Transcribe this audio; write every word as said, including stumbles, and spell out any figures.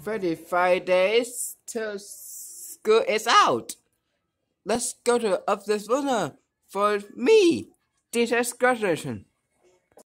thirty-five days till school is out. Let's go to Uplift for me. Teacher's graduation.